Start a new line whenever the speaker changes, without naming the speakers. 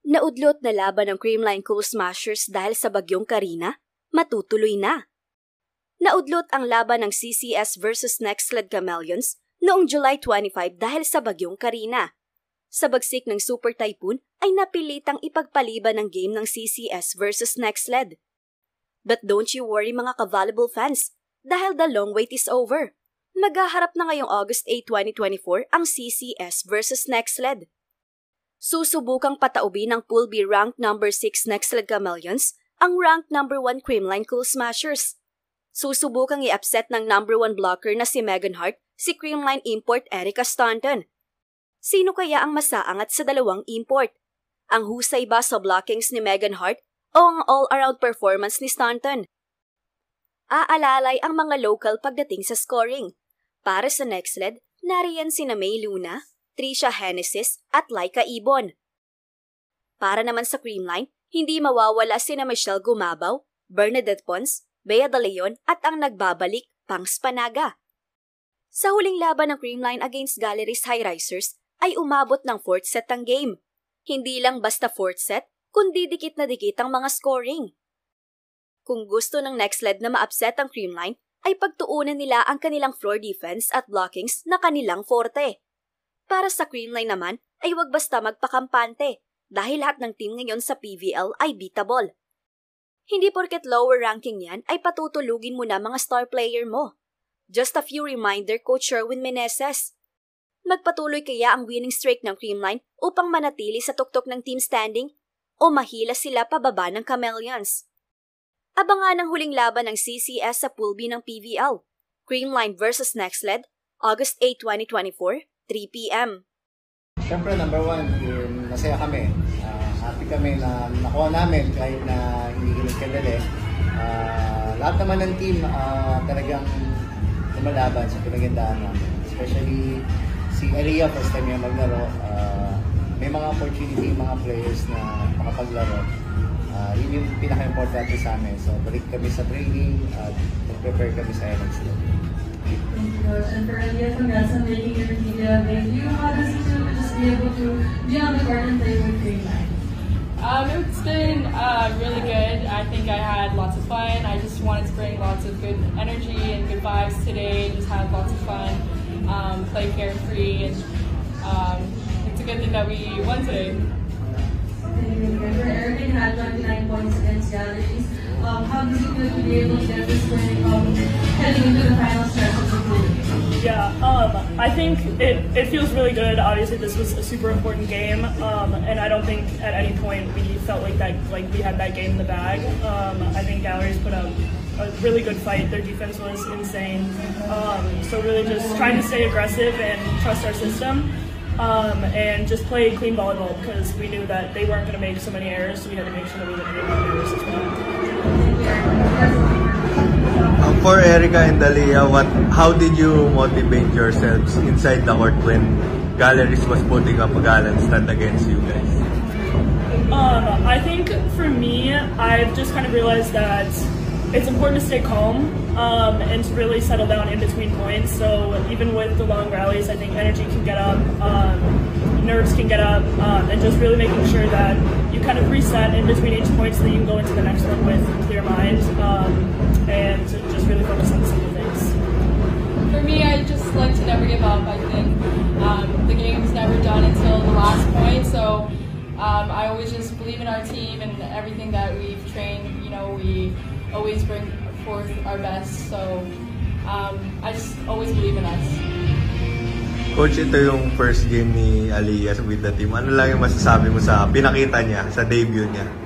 Naudlot na laban ng Creamline Cool Smashers dahil sa bagyong Karina, matutuloy na. Naudlot ang laban ng CCS versus Nextled Chameleons noong July 25 dahil sa bagyong Karina. Sa bagsik ng Super Typhoon ay napilitang ipagpaliban ng game ng CCS versus Nextled. But don't you worry mga ka-volleyball fans, dahil the long wait is over. Maghaharap na ngayong August 8, 2024 ang CCS versus Nextled. Susubukang pataubi ng Pool B ranked number 6 Nextled Chameleons ang ranked number 1 Creamline Cool Smashers. Susubukang i-upset ng number 1 blocker na si Megan Hart si Creamline import Erica Staunton. Sino kaya ang masaangat sa dalawang import? Ang husay ba sa blockings ni Megan Hart o ang all-around performance ni Staunton? Aalalay ang mga local pagdating sa scoring. Para sa Nextled, nariyan sina May Luna, Trisha Hennesis at Laika Ibon. Para naman sa Creamline, hindi mawawala sina Michelle Gumabaw, Bernadette Pons, Bea De Leon at ang nagbabalik, Pangs Panaga. Sa huling laban ng Creamline against Galleries High Risers ay umabot ng 4th set ang game. Hindi lang basta 4th set, kundi dikit na dikit ang mga scoring. Kung gusto ng Nextled na ma-upset ang Creamline, ay pagtuunan nila ang kanilang floor defense at blockings na kanilang forte. Para sa Creamline naman ay huwag basta magpakampante dahil lahat ng team ngayon sa PVL ay beatable. Hindi porket lower ranking yan ay patutulugin mo na mga star player mo. Just a few reminder Coach Sherwin Meneses. Magpatuloy kaya ang winning streak ng Creamline upang manatili sa tuktok ng team standing o mahila sila pababa ng Chameleons? Abangan ang huling laban ng CCS sa Pool B ng PVL. Creamline versus Nextled, August 8, 2024, 3 p.m.
Siyempre, number 1, masaya kami. Happy kami na nakuha namin kahit na hindi ganun kadali. Lahat naman ng team talagang lumalaban sa pinagandaan namin. Especially si Aliyah, first time niya maglaro. May mga opportunity, mga players na makapaglaro. Yun yung pinaka-importante sa amin. So, balik kami sa training at mag-prepare kami sa Nextled.
Thank you, Coach. And for Aliyah, congrats on making your media debut. How does it feel to just be able to be on the court and play with Creamline?
It's been really good. I think I had lots of fun. I just wanted to bring lots of good energy and good vibes today. Just have lots of fun, play carefree, and it's a good thing that we won today.
For Erica, you had 29 points against Galleries. How does it feel to be able to get this win heading into the final stretch of the pool?
Yeah, I think it feels really good. Obviously, this was a super important game, and I don't think at any point we felt like we had that game in the bag. I think Galleries put up a really good fight. Their defense was insane. So really just trying to stay aggressive and trust our system. And just play clean volleyball because we knew that they weren't going to make so many errors, so we had to make sure that we didn't make any errors as well.
For Erica and Dalia, how did you motivate yourselves inside the court when Galleries was putting up a gallant stand against you guys?
I think for me, I've just kind of realized that it's important to stay calm and to really settle down in between points. So even with the long rallies, I think energy can get up, nerves can get up, and just really making sure that you kind of reset in between each point so that you can go into the next one with a clear mind and to just really focus on the simple things.
For me, I just like to never give up. I think the game's never done until the last point, so I always just believe in our team and everything that we've trained. You know, we always bring forth our best, so I just always believe in us.
Coach, ito yung first game ni Aliyah with the team. Ano lang yung masasabi mo sa pinakita niya, sa debut niya?